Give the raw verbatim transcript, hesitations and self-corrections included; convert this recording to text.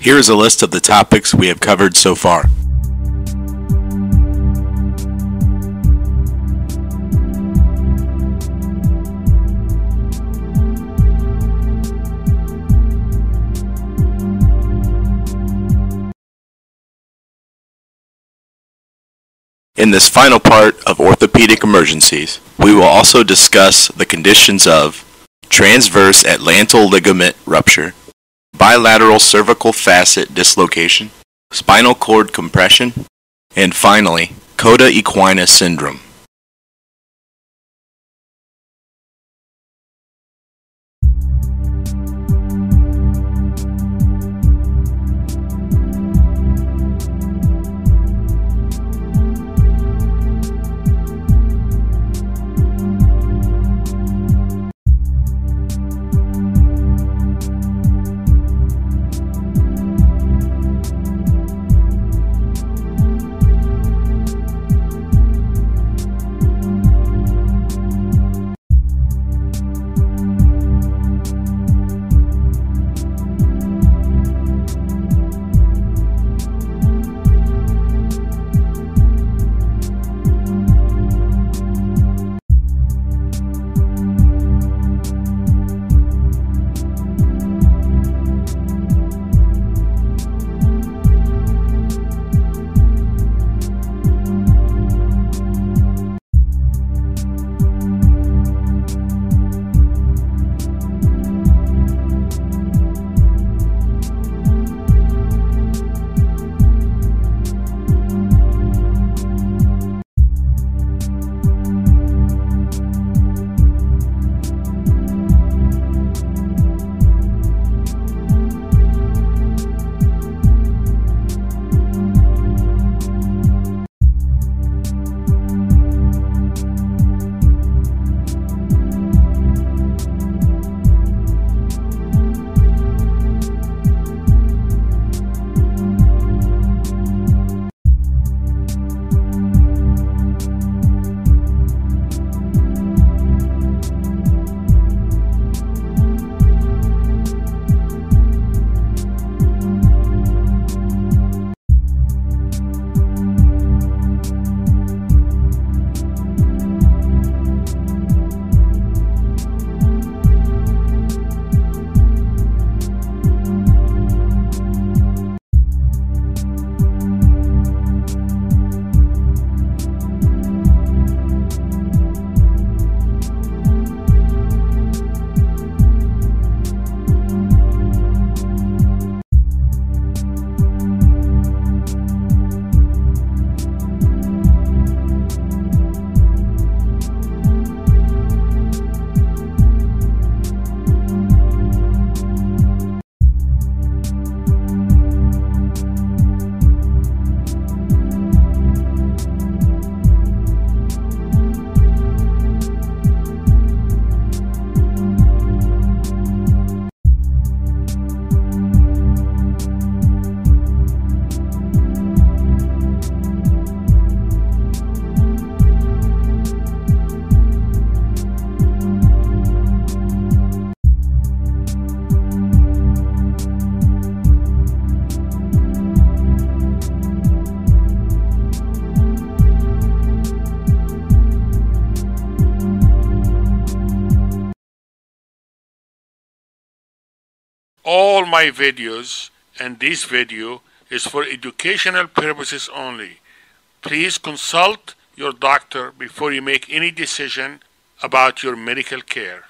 Here is a list of the topics we have covered so far. In this final part of orthopedic emergencies, we will also discuss the conditions of transverse atlantal ligament rupture, bilateral cervical facet dislocation, spinal cord compression, and finally, coda equina syndrome. All my videos and this video is for educational purposes only. Please consult your doctor before you make any decision about your medical care.